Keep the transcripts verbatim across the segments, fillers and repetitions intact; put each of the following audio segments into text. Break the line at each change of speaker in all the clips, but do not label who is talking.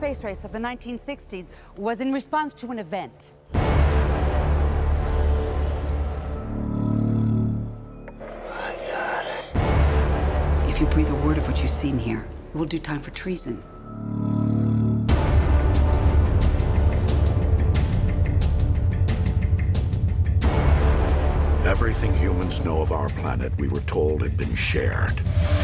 space race of the nineteen sixties was in response to an event. If you breathe a word of what you've seen here, it will do time for treason.
Everything humans know of our planet, we were told, had been shared.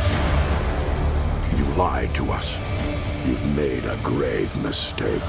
You lied to us. You've made a grave mistake.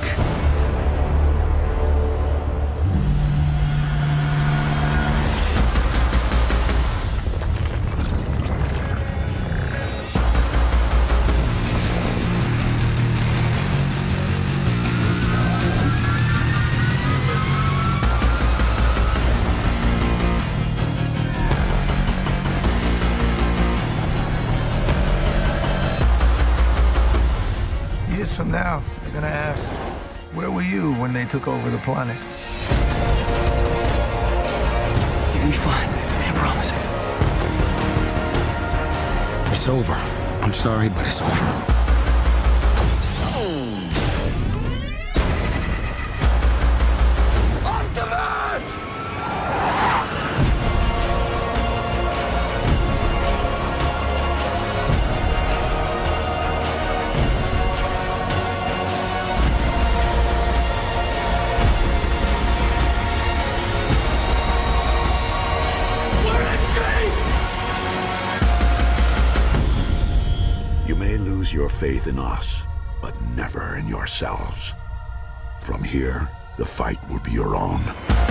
From now, they're gonna ask, where were you when they took over the planet?
You'll be fine, I promise. It's over. I'm sorry, but it's over.
Your faith in us, but never in yourselves. From here, the fight will be your own.